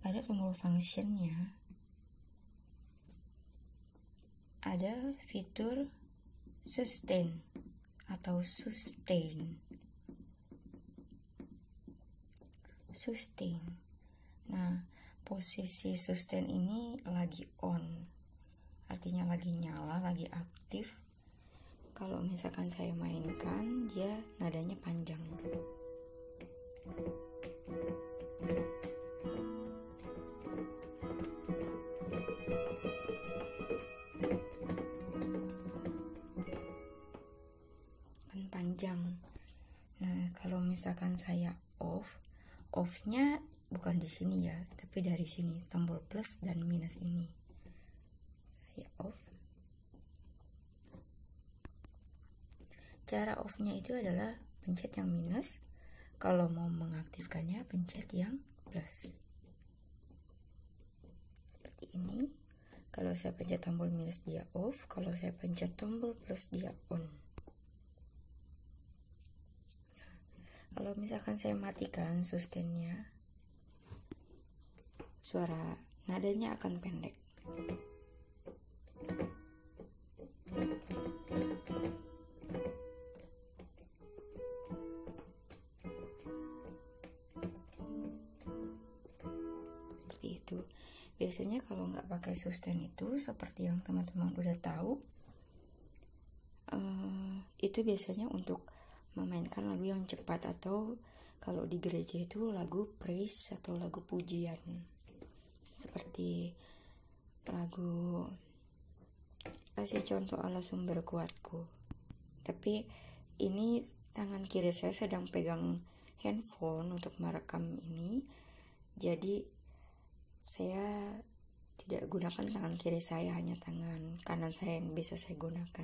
ada tombol functionnya, ada fitur sustain atau sustain. Nah, posisi sustain ini lagi on, artinya lagi nyala, lagi aktif. Kalau misalkan saya mainkan, dia nadanya panjang. Kan panjang. Nah, kalau misalkan saya off-nya bukan di sini ya, tapi dari sini, tombol plus dan minus ini. Saya off. Cara off-nya itu adalah pencet yang minus. Kalau mau mengaktifkannya, pencet yang plus. Seperti ini. Kalau saya pencet tombol minus, dia off. Kalau saya pencet tombol plus, dia on. Nah, kalau misalkan saya matikan sustainnya, suara nadanya akan pendek. Seperti itu. Biasanya kalau nggak pakai sustain itu, seperti yang teman-teman udah tahu, itu biasanya untuk memainkan lagu yang cepat, atau kalau di gereja itu lagu praise atau lagu pujian, seperti lagu Kasih Contoh Allah Sumber Kuatku. Tapi ini tangan kiri saya sedang pegang handphone untuk merekam ini, jadi saya tidak gunakan tangan kiri saya, hanya tangan kanan saya yang bisa saya gunakan.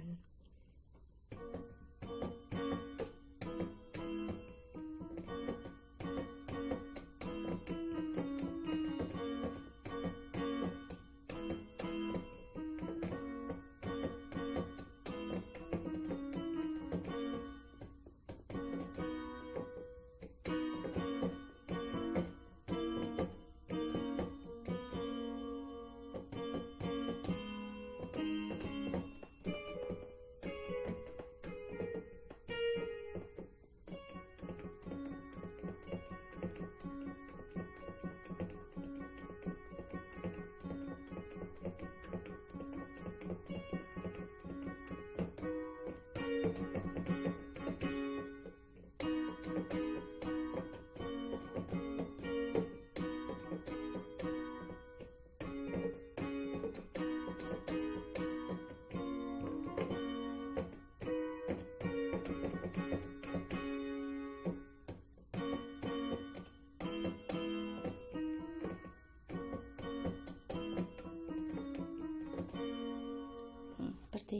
Seperti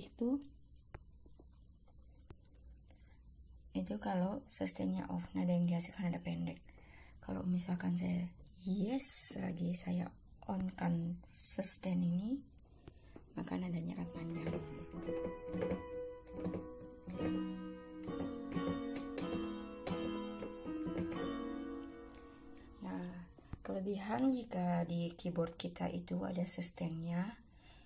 itu kalau sustainnya off, nada yang dihasilkan nada pendek. Kalau misalkan saya lagi saya on kan sustain ini, maka nadanya akan panjang. Nah, kelebihan jika di keyboard kita itu ada sustainnya,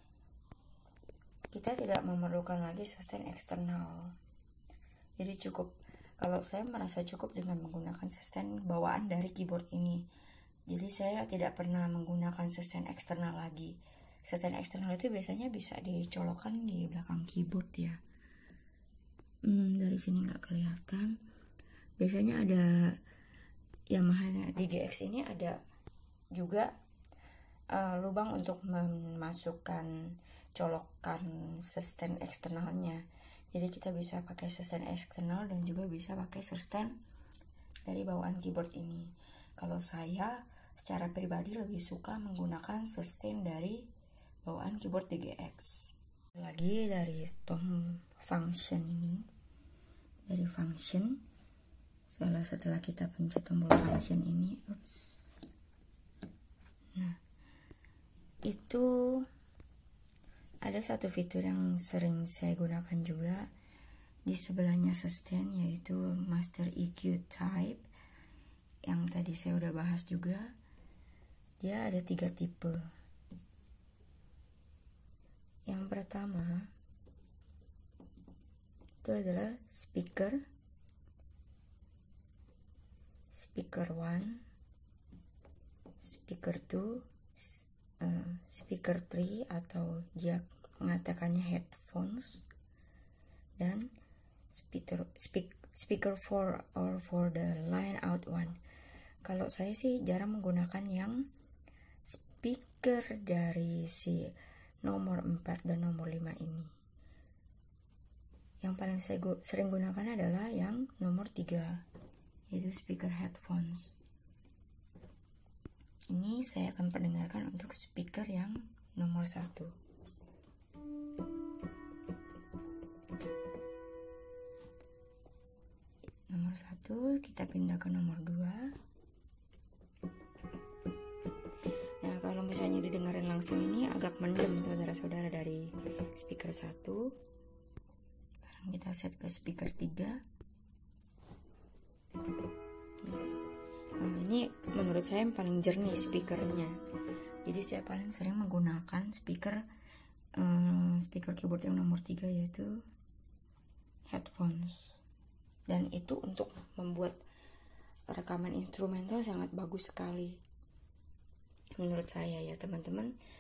kita tidak memerlukan lagi sustain eksternal. Jadi cukup, kalau saya merasa cukup dengan menggunakan sustain bawaan dari keyboard ini. Jadi saya tidak pernah menggunakan sustain eksternal lagi. Sustain eksternal itu biasanya bisa dicolokkan di belakang keyboard ya. Dari sini nggak kelihatan. Biasanya ada Yamaha DGX ini ada juga lubang untuk memasukkan colokan sustain eksternalnya. Jadi kita bisa pakai sustain eksternal dan juga bisa pakai sustain dari bawaan keyboard ini. Kalau saya secara pribadi lebih suka menggunakan sustain dari bawaan keyboard DGX. Lagi dari function ini, dari function, setelah kita pencet tombol function ini, nah itu ada satu fitur yang sering saya gunakan juga di sebelahnya sustain, yaitu master EQ type yang tadi saya udah bahas juga. Dia ada 3 tipe. Yang pertama itu adalah speaker 1, speaker 2, speaker 3 atau dia mengatakannya headphones, dan speaker 4 or for the line out one. Kalau saya sih jarang menggunakan yang speaker dari si nomor 4 dan nomor 5 ini. Yang paling saya sering gunakan adalah yang nomor 3, yaitu speaker headphones. Ini saya akan perdengarkan untuk speaker yang nomor 1. Nomor 1, kita pindah ke nomor 2. Nah, kalau misalnya didengarin langsung ini agak mendem saudara-saudara dari speaker 1. Sekarang kita set ke speaker 3. Nah, ini menurut saya yang paling jernih speakernya. Jadi saya paling sering menggunakan speaker keyboard yang nomor 3, yaitu headphones. Dan itu untuk membuat rekaman instrumental sangat bagus sekali menurut saya ya teman-teman.